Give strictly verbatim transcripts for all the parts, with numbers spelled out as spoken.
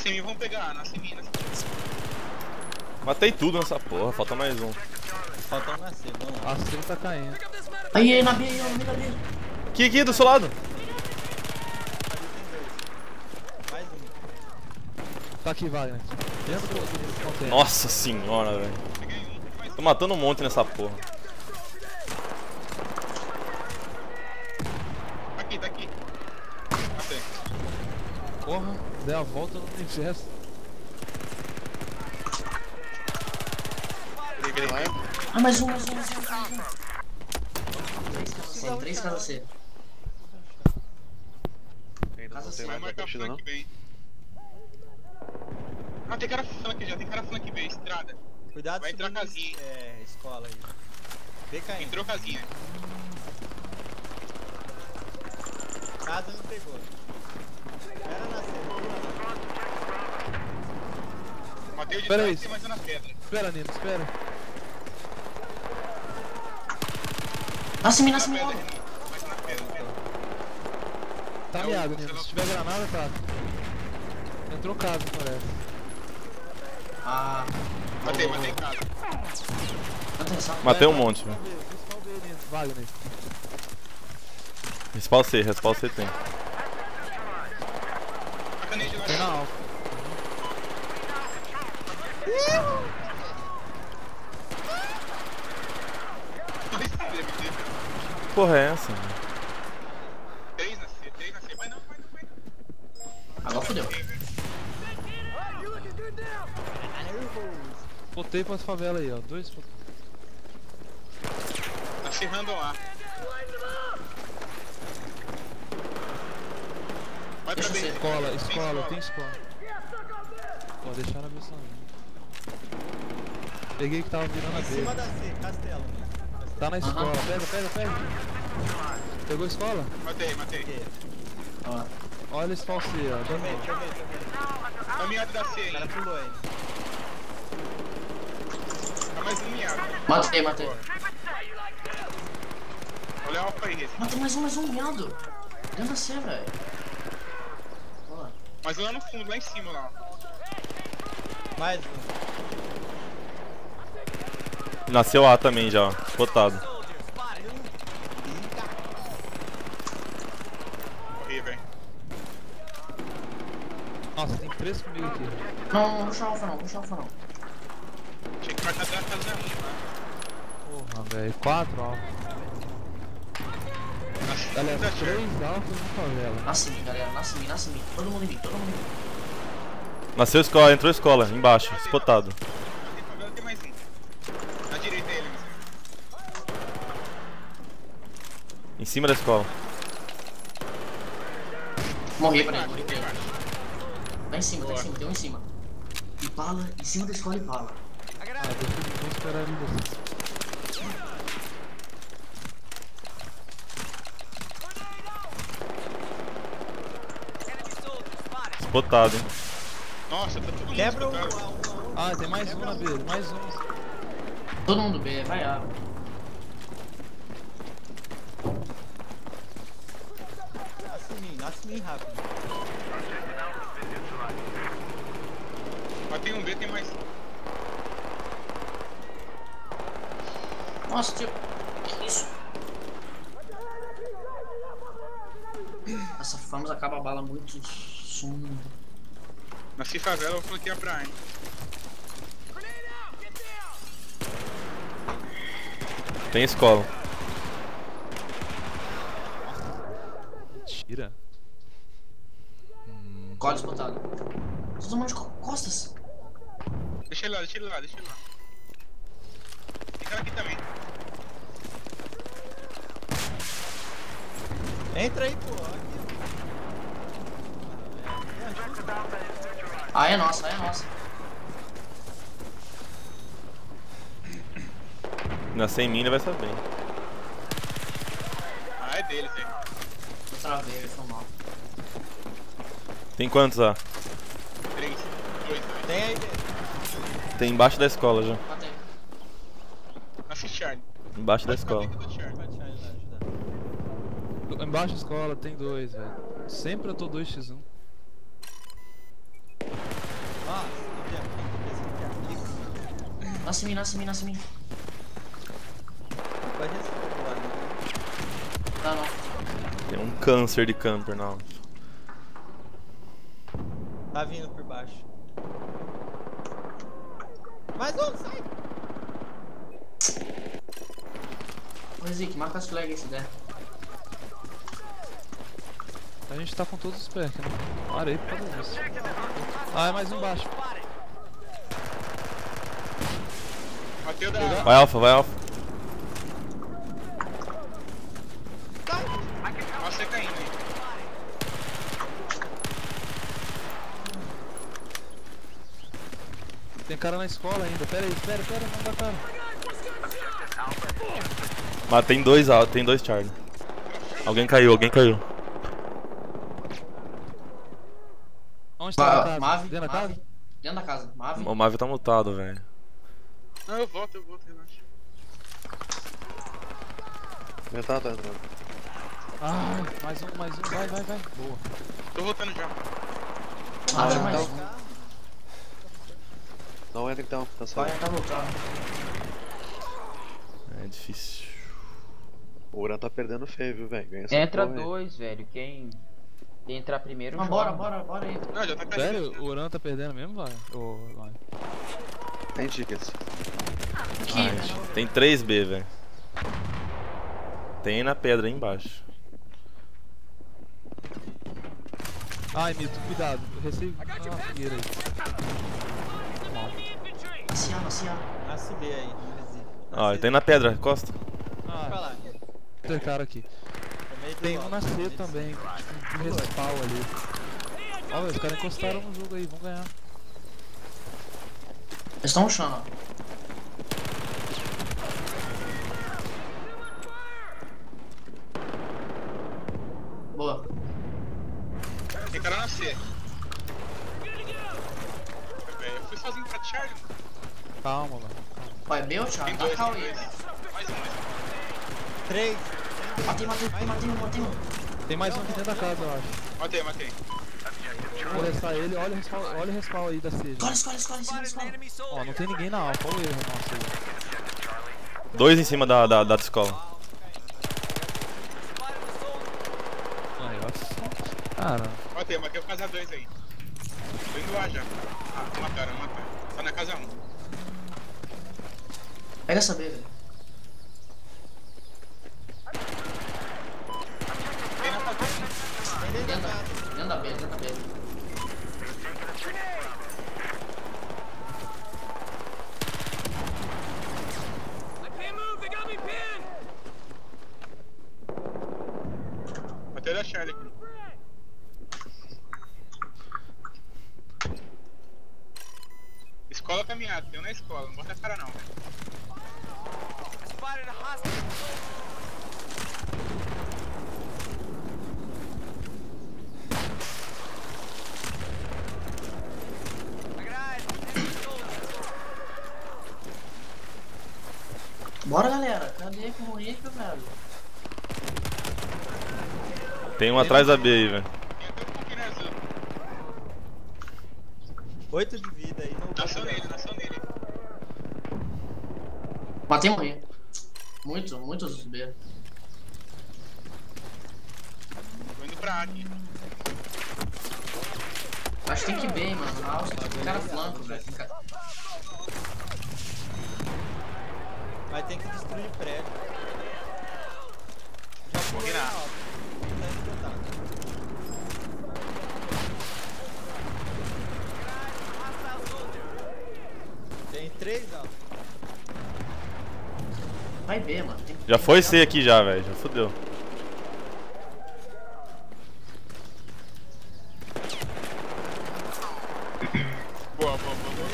Nasce em mim, vamos pegar. Nasce em mim, nasce em mim. Matei tudo nessa porra, falta mais um. Falta um nascer, vamos lá. A C tá caindo. Aí, aí, na B, aí, ó, no meio da B. Aqui, aqui, do seu lado. Mais um. Tá aqui, Wagner. Dentro do, do container. Nossa senhora, velho. Peguei um, tem mais um. Tô matando um monte nessa porra. Aqui, tá aqui. Matei. Porra, dei a volta no universo. Peguei lá. Ah, mais um, mais um, mais um, mais um. Três casas C, três casas C. Ainda Casa não C. tem Vai mais na marcar partida, não? flank B. Ah, tem cara flank já, tem cara flank B, estrada. Cuidado Vai entrar subindo, casinha. É, escola aí. B caindo. Entrou casinha. Casa não pegou. Era nascer. Matei o de Pera trás aí. e tem mais um na pedra. Espera, Nino, espera. Nasce em mim, Na nasce em mim pedra, logo. Renan. Mais um na pedra. Tá É o- miado, Nino. Se tiver granada, tá. Entrou casa, parece. Ah, Matei, matei em casa. atenção. Matei um monte, velho. Principal B, Nino. Wagner. Respawn C, respawn C tem. Sacanei de lá. Tem na alfa. Porra é essa, velho? Três na C, três na C. Vai não, vai não, vai não. Agora fodeu. Botei pras favelas aí, ó. Dois. Tá ferrando lá. Vai pra Deixa B. eu ser. Escola, escola, tem escola. Ó, deixaram a missão. Peguei que tava virando a Em cima B. da C, castelo. Tá na escola. Aham. Pega, pega, pega. Pegou a escola? Matei, matei. Ok. Ó. Olha esse falso aí, ó. Tomei, Dando- tomei, tomei. Caminhado da C O cara ainda. pulou aí. Tá mais um miado. Matei, matei. Olha a alfa aí, Rezi. Matei mais um, mais um, miado. Dentro da C, velho. Ó. Mais um lá no fundo, lá em cima lá. Mais um. Nasceu A também já, ó. Botado. Morri, velho. Nossa, tem três comigo aqui. Não, não puxa alfa não, puxa alfa não. Tinha que marcar atrás da casa da minha, tá? Porra, velho. Quatro alfa. Galera, Tá certo. três alfas na favela. Nasce em mim, galera, nasce em mim, nasce em mim. Todo mundo em mim, todo mundo em mim. Nasceu escola, entrou escola, embaixo, spotado. Tem favela, tem mais um. Na direita ele, mas... Em cima da escola. Morri, Tem peraí, embaixo, morri. tem peraí. embaixo. Tá em cima, tá em cima, tem um em cima. E pala, em cima da escola e pala. Ah, deixa eu vou esperar ele descer. Spotado, hein? Nossa, tá todo mundo Quebra o disputado. A um. Ah, tem mais um na B, mais um. Todo mundo B, vai A. Nasce em mim, nasce em mim rápido. Matei um B, tem mais... Nossa, tio. Que isso? Essa Famos acaba a bala muito sumo. Nasci favela, eu vou flanquear pra A, hein? Tem escola. Mentira. Código disputado. Todo mundo de co- costas. Deixa ele lá, deixa ele lá, deixa ele lá. Tem cara aqui também. Entra aí, pô. Aqui. Ah, é nossa, ah, é nossa. Nascer em mim, ele vai saber. hein? Ah, é deles, hein? Eu travei, foi mal. Tem quantos A? Três, dois, dois. Tem aí dentro. Tem embaixo da escola já. Matei. Nasci Charlie. Embaixo da Vai ficar escola. dentro do Charlie. Vai te ajudar. Embaixo da escola tem dois, velho. Sempre eu tô dois por um. Nasce em mim, nasce em mim, nasce em mim. Pode ser lá, né? Não, não. Tem um câncer de camper, não. Tá vindo por baixo. Mais um, sai! Ô, Zik, marca as flags se der. A gente tá com todos os perks, né? Parei por causa disso. Ah, é mais um baixo. Matei o da... Vai alfa, vai alfa. Nossa, você caindo aí. Tem cara na escola ainda. Pera aí, espera, pera, não dá cara. Mas tem dois alfa, tem dois Charlie. Alguém caiu, alguém caiu. Onde tá a Ma- casa? Mave, Dentro da Mave. casa? Dentro da casa, Mave. O Mavi tá mutado, velho. Não, eu volto, eu volto, relaxa. Eu tava entrando. Ai, mais um, mais um. Vai, vai, vai. Boa. Tô voltando já. Ah, tinha mais então. um. Não entra então, tá só. Vai, tá voltando. É difícil. O Uran tá perdendo feio, viu, velho? Ganha essa Entra porra aí. dois, velho. Quem, quem entrar primeiro. Não, joga. bora, bora, bora aí. Não, já tá caindo. Sério? O Uran tá perdendo mesmo, vai? Ô, vai. Tem tickets. Aqui. Ai, tem três B, velho. Tem na pedra aí embaixo. Ai, Mito, cuidado. Eu recebi uma fogueira aí. Mal. Nasce A, nasce A. Nasce B aí, não resiste. Ó, ele tem na pedra, Costa. Vai Ah, lá. tem cara aqui. Tomei Tem do um na alto. C também. Tipo, um respawn ali. Ó, os caras encostaram no jogo aí, vão ganhar. Eles estão no chão, ó. Boa. Tem cara na C. Eu fui sozinho pra Charlie. Calma, mano. Ó, é B ou Thiago? Tem Tá dois, tem Cauê, dois. velho. Mais um, mais um. Três. Matei, matei, matei um, matei um. Tem mais um aqui dentro da casa, eu acho. Matei, matei. Vou começar ele, olha o respawn, olha o respawn aí da C. Escola, escola, escola, em cima, escola. Ó, não tem ninguém na alfa, olha o erro nosso aí. Dois em cima da, da, da escola. Ai, nossa. Cara, Matei, matei o casa dois aí. Tô indo lá já. Ah, mataram, mataram. Tá na casa um. Pega essa B, velho. Tem na casa um. Dentro da, dentro da B, dentro da B. Matei da Charlie aqui. Escola caminhada, tem um na escola, não bota a cara não, velho. Bora, galera. Cadê comunica, velho? Tem um atrás da B aí, velho. Tem até um pouquinho na azul. Oito de vida aí. No Nação nele, nação nele. Matei um aí. Muito, muitos B. Tô indo pra A aqui. Acho que tem que ir bem, mano. Nossa, tem cara flanco, velho. Tem cara... Vai ter que destruir prédio. Já pulou virar. na alta. Tá explotado. Tem três altos. Vai B, mano. Tem que... Já foi C aqui já, velho. Já fodeu. Boa, boa, boa, boa.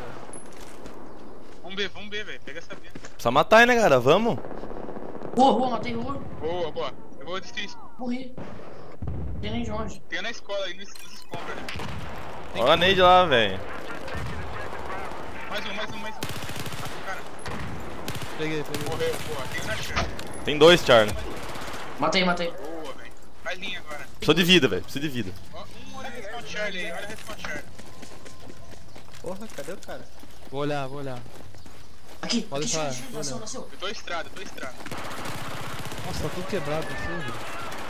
Vamos ver, vamos ver, velho. Pega essa B. Precisa matar aí, né, cara? Vamos. Rua, rua, matei rua. Boa, boa. Eu vou destruir. Morri. Não tem nem de onde. Tem na escola aí, nos, nos escombros, né? Olha a nade lá, velho. Mais um, mais um, mais um. Mata o cara. peguei, peguei. Morreu, boa. Tem um na Charlie. Tem dois, Charlie. Matei, matei. Boa, velho. Faz linha agora. Preciso de vida, velho. Preciso de vida. Ó, um olha o respawn Charlie aí, olha o respawn Charlie. Porra, cadê o cara? Vou olhar, vou olhar. Aqui, Pode aqui, deixar, chega, chega, tô nasceu, olhando. nasceu. Eu tô estrada, eu tô estrada. Nossa, tá tudo quebrado, não sei, velho.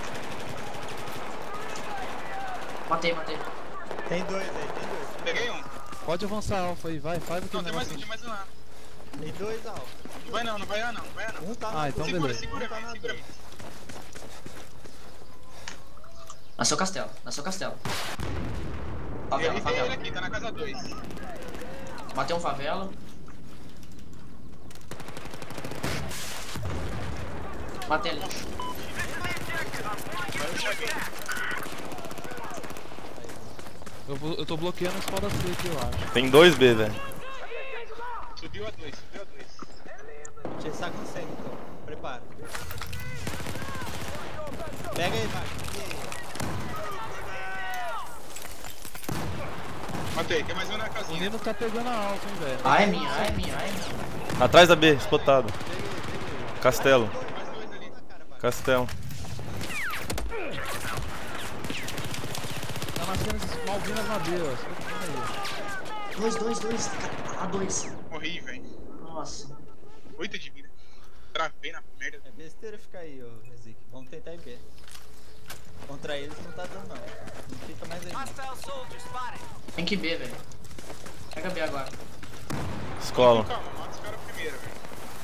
Matei, matei. Tem dois aí, tem dois. Peguei um. Pode avançar alfa aí, vai, faz aquele Não, tem mais negócio. um, tem mais um lá. Tem dois alfa. Não vai não, não vai lá não, não vai lá não. Um tá Ah, na então dois. Segura, beleza. segura, Um tá mim, na segura dois. mim. Nasceu castelo, nasceu castelo. Ele Favela, tem ele favela. aqui, tá na casa dois. Matei um favela. Matei ele. Agora eu cheguei. Eu, vou, eu tô bloqueando a espada C aqui, eu acho. Tem dois B, velho. Subiu a dois, subiu a dois. Te saca um cem, então. Prepara. Pega aí, Marcos. Matei, tem mais um na O casinha. Nino tá pegando a alfa, hein, velho. Ah, é minha, ah, é minha, ah, é minha. Atrás da B, spotado. Castelo. Mais dois ali. Castelo. Tá nascendo esses Malvinas na B, ó. Você tá vendo aí. Dois, dois, dois. A dois. Morri, velho. Nossa. Oito de vida. Travei na merda. É besteira ficar aí, ô Rezik. Vamos tentar ir B. Contra eles não tá dando, não. Não fica mais aí. Tem que B, velho. Pega B agora. Escola. Calma, mata os caras primeiro, velho.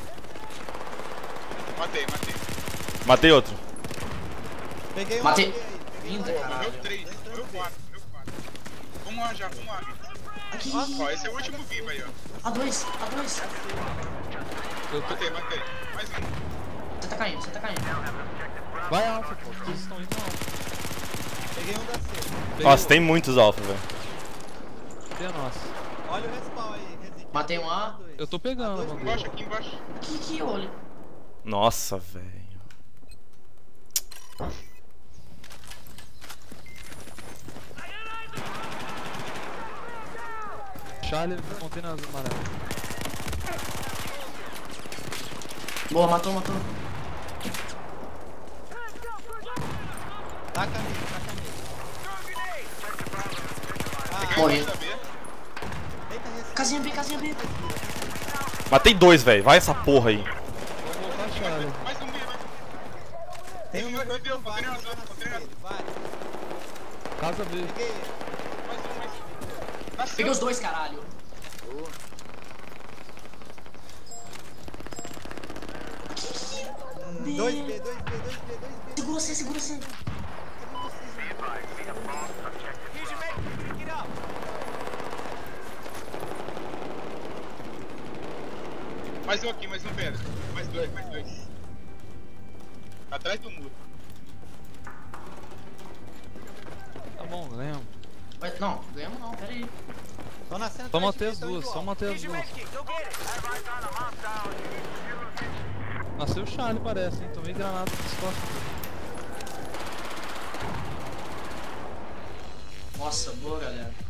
Matei, matei. Matei outro. Peguei um Matei. aqui aí. Peguei um Linda, aqui. caralho. Meu três, meu quatro, meu quatro. Vamos lá já, vamos lá, Vitor. Aqui. Ó, esse é o último vivo aí, ó. A dois, a dois. Eu tô... Matei, matei. Mais um. Você tá caindo, você tá caindo. Vai alfa, pô. Vocês estão indo alfa. Peguei um da C. Peguei Nossa, o- tem muitos alfa, velho. Cadê a nossa? Olha o respawn aí, Rezik. Matei um A. Eu tô pegando, dois mano. Embaixo, aqui embaixo. Aqui, aqui, olha. Nossa, velho. Charlie, montei nas amarelas. Boa, matou, matou. Taca nele, taca nele. Ah, Morri. Saber. tenta respawn. Casinha B, casinha B. Matei dois, velho. Vai essa porra aí. Vou voltar, Charlie. Mais um B, mais um. Tem um Vai, no vai, corpo, vai, vai, vai, vai, vai, vai, vai, vai. Casa B. Peguei ele. Mais um, mais um. Nasceu. Peguei os dois, caralho. B. dois B, dois B, dois B, dois B. Segura C, segura C. Mais um aqui, mais um pedra. Mais dois, mais dois. Atrás do muro. Tá bom, ganhamos. Vai- Não, ganhamos não, pera aí. Tô nascendo Só atrás de manter mim, as tô duas, indo só alto. manter as duas. Nasceu o Charlie, parece, hein? Tomei granada nas costas. Nossa, boa, galera.